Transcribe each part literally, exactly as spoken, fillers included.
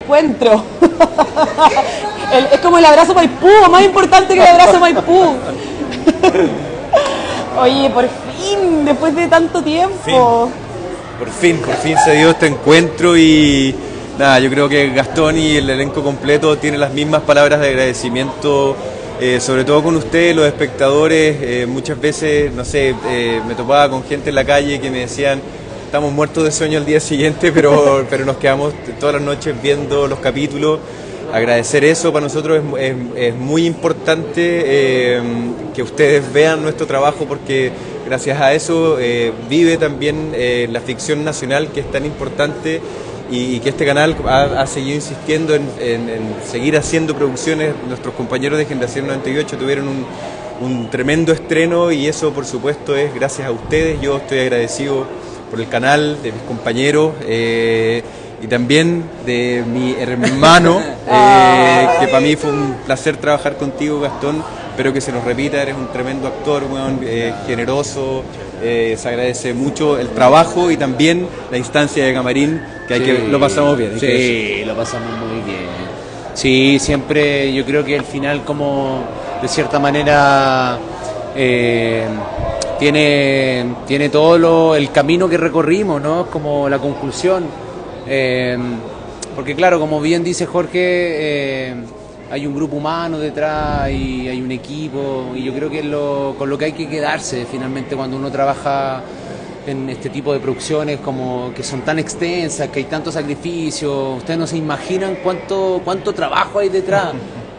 encuentro. el, es como el abrazo Maipú, más importante que el abrazo Maipú. Oye, por fin, después de tanto tiempo. Por fin, por fin se dio este encuentro y nada, yo creo que Gastón y el elenco completo tienen las mismas palabras de agradecimiento, eh, sobre todo con ustedes, los espectadores. Eh, muchas veces, no sé, eh, me topaba con gente en la calle que me decían, estamos muertos de sueño al día siguiente, pero, pero nos quedamos todas las noches viendo los capítulos. Agradecer eso para nosotros es, es, es muy importante, eh, que ustedes vean nuestro trabajo, porque gracias a eso eh, vive también eh, la ficción nacional, que es tan importante, y, y que este canal ha, ha seguido insistiendo en, en, en seguir haciendo producciones. Nuestros compañeros de Generación noventa y ocho tuvieron un, un tremendo estreno, y eso por supuesto es gracias a ustedes. Yo estoy agradecido por el canal, de mis compañeros, eh, y también de mi hermano, eh, que para mí fue un placer trabajar contigo, Gastón. Espero que se nos repita, eres un tremendo actor, bueno, eh, generoso, eh, se agradece mucho el trabajo y también la instancia de camarín, que hay sí, que lo pasamos bien. Sí, lo pasamos muy bien. Sí, siempre yo creo que el final, como de cierta manera, eh, tiene, tiene todo lo, el camino que recorrimos, ¿no? Como la conclusión. Eh, porque claro, como bien dice Jorge, eh, hay un grupo humano detrás y hay un equipo, y yo creo que es lo, con lo que hay que quedarse finalmente cuando uno trabaja en este tipo de producciones, como que son tan extensas, que hay tanto sacrificio. Ustedes no se imaginan cuánto, cuánto trabajo hay detrás.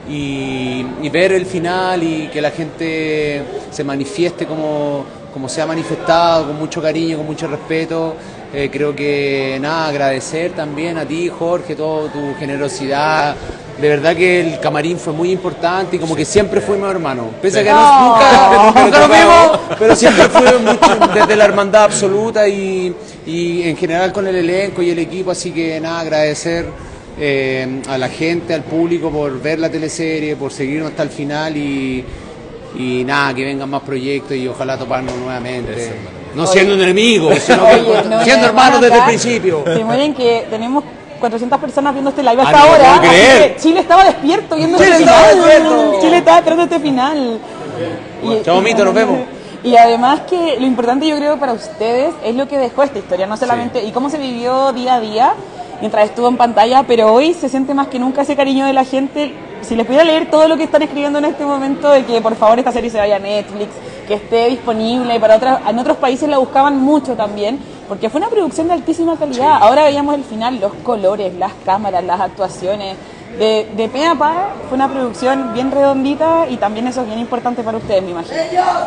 Y, y ver el final y que la gente se manifieste como, como se ha manifestado, con mucho cariño, con mucho respeto. Eh, creo que nada, agradecer también a ti, Jorge, toda tu generosidad. De verdad que el camarín fue muy importante y como que siempre fuimos hermanos. Pese a que no, nunca, nunca nos vimos, pero siempre fue mucho desde la hermandad absoluta y, y en general con el elenco y el equipo. Así que nada, agradecer eh, a la gente, al público por ver la teleserie, por seguirnos hasta el final y, y nada, que vengan más proyectos y ojalá toparnos nuevamente. No siendo enemigos, sino que Oye, no, siendo hermanos desde el principio. Se mueren que tenemos cuatrocientas personas viendo este live hasta ah, no, ahora. No creer. Chile estaba despierto viendo Chile este estaba final. despierto. Chile estaba esperando este final. Bueno, chao, Mito, nos vemos. Y además que lo importante, yo creo, para ustedes es lo que dejó esta historia, no solamente, sí, y cómo se vivió día a día mientras estuvo en pantalla, pero hoy se siente más que nunca ese cariño de la gente. Si les pudiera leer todo lo que están escribiendo en este momento, de que por favor esta serie se vaya a Netflix, que esté disponible, para otras, en otros países la buscaban mucho también, porque fue una producción de altísima calidad. Sí. Ahora veíamos el final, los colores, las cámaras, las actuaciones, de, de pe a pa, fue una producción bien redondita, y también eso es bien importante para ustedes, me imagino.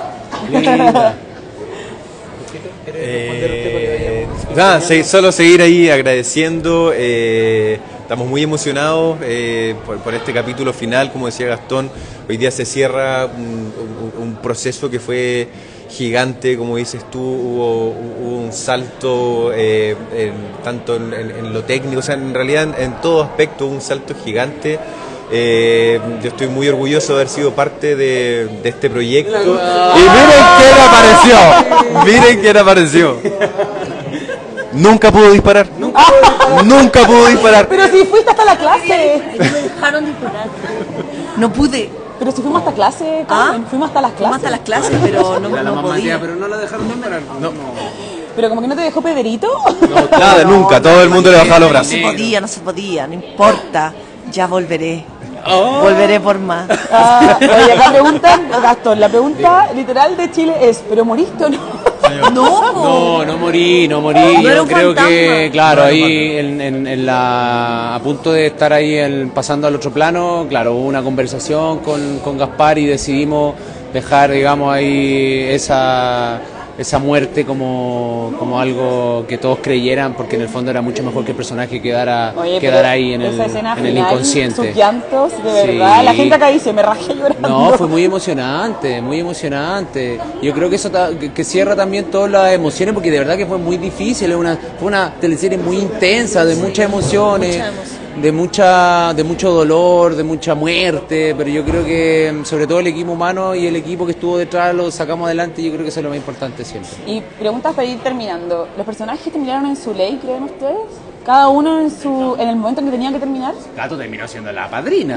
Eh, nada, sí, solo seguir ahí agradeciendo. Eh, estamos muy emocionados eh, por, por este capítulo final. Como decía Gastón, hoy día se cierra un, un, un proceso que fue gigante, como dices tú. Hubo, hubo un salto eh, en, tanto en, en, en lo técnico, o sea, en realidad en, en todo aspecto un salto gigante. Eh, yo estoy muy orgulloso de haber sido parte de, de este proyecto. Y miren quién apareció. Miren quién apareció. Nunca pudo disparar. Nunca, Nunca pudo disparar. Pero si fuiste hasta la clase. No me dejaron disparar. No pude. Pero si fuimos hasta clase, Carmen, ¿Ah? fuimos hasta las clases. Fuimos hasta las clases, pero no, la no mamá podía. tía, pero no la dejaron disparar. No. no. Pero como que no te dejó Pedrito. No, nada, no, nunca. Todo el mundo le bajaba los No brazos. se podía, no se podía, no importa. Ya volveré. Oh. Volveré por más. Ah, oye, acá preguntan, Gastón, la pregunta literal de Chile es, ¿pero moriste o no? No, no, no morí, no morí. No, yo creo que, claro, ahí en, en, en la, a punto de estar ahí en, pasando al otro plano, claro, hubo una conversación con, con Gaspar y decidimos dejar, digamos, ahí esa, esa muerte como, como algo que todos creyeran, porque en el fondo era mucho mejor que el personaje quedara, Oye, quedara ahí en el, esa escena en el final, inconsciente. Sus llantos, de verdad, Sí. La gente acá dice, me rajé llorando. No, fue muy emocionante, muy emocionante. Yo creo que eso ta, que, que cierra también todas las emociones, porque de verdad que fue muy difícil, es una, fue una teleserie muy intensa, de sí, muchas emociones, mucha emoción. de mucha, de mucho dolor, de mucha muerte, pero yo creo que sobre todo el equipo humano y el equipo que estuvo detrás lo sacamos adelante, y yo creo que eso es lo más importante siempre. Y preguntas para ir terminando, ¿los personajes terminaron en su ley, creen ustedes? cada uno en su en el momento en que tenía que terminar. Gato terminó siendo la padrina.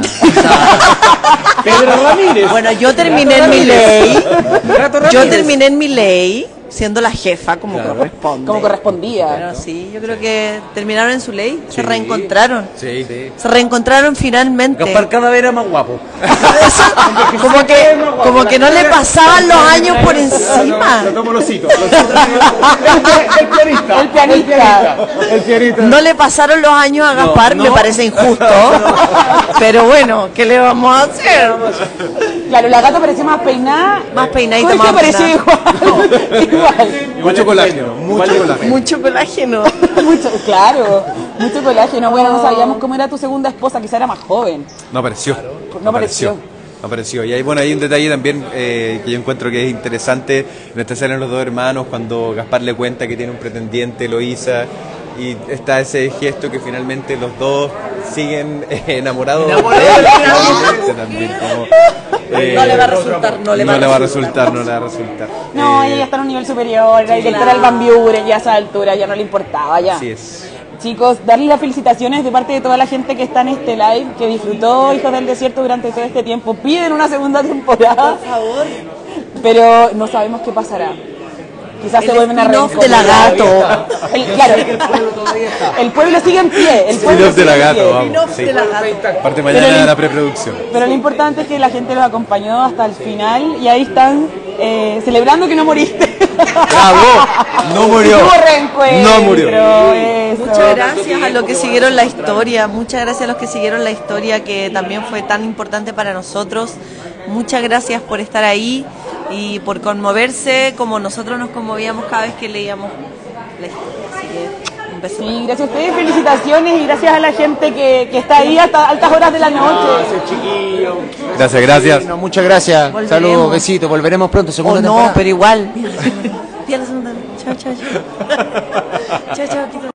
Pedro Ramírez. Bueno, yo terminé en mi ley. Yo terminé en mi ley siendo la jefa como Claro. corresponde. Como correspondía. Pero sí, yo creo que terminaron en su ley, Sí. se reencontraron. Sí, Sí. Se reencontraron finalmente. Gaspar cada vez era más guapo. Como que, como que no le pasaban los años por encima. Lo tomo los hitos. El pianista. El pianista. El pianista. No le pasaron los años a Gaspar, no. me parece injusto. Pero bueno, ¿qué le vamos a hacer? Claro, la gata parecía más peinada. Más peinadita, Jorge más parecía igual. igual. Mucho colágeno, mucho colágeno. Mucho colágeno. Mucho, claro, mucho colágeno. Bueno, no sabíamos cómo era tu segunda esposa, quizá era más joven. No apareció. No apareció. No apareció. Y ahí, bueno, hay un detalle también eh, que yo encuentro que es interesante. En esta escena los dos hermanos, cuando Gaspar le cuenta que tiene un pretendiente, Eloísa, y está ese gesto que finalmente los dos siguen eh, enamorados de él. finalmente también, como, eh, No le va a resultar, no le va a no le va a resultar. resultar, no le va a resultar. No, Eh, ella ya está en un nivel superior, era directora del Bambiure, ya a esa altura ya no le importaba ya. Así es. Chicos, darles las felicitaciones de parte de toda la gente que está en este live, que disfrutó Hijos del Desierto durante todo este tiempo. Piden una segunda temporada. Por favor. Pero no sabemos qué pasará. Quizás El se vuelven a spin-off reencontrar. de la Gato. El, claro, el pueblo sigue en pie. El pueblo Spin-off de sigue la en Gato, pie. vamos. Spin-off Sí. de la Gato. Parte mañana Pero de el- la preproducción. Pero lo importante es que la gente los acompañó hasta el final y ahí están eh, celebrando que no moriste. ¡Bravo! No murió. Hubo reencuentro. No murió. Eso. Muchas gracias a los que siguieron la historia, muchas gracias a los que siguieron la historia que también fue tan importante para nosotros. Muchas gracias por estar ahí y por conmoverse como nosotros nos conmovíamos cada vez que leíamos la historia. Así que un beso. Sí, gracias a ustedes, felicitaciones y gracias a la gente que, que está ahí hasta altas horas de la noche. Chiquillo. Gracias, gracias. No, muchas gracias. Volveremos. Saludos, besitos. Volveremos pronto. Oh, Segunda no, temporada. pero igual. Pía la segunda. Chao, chao, chao. Chao, chao.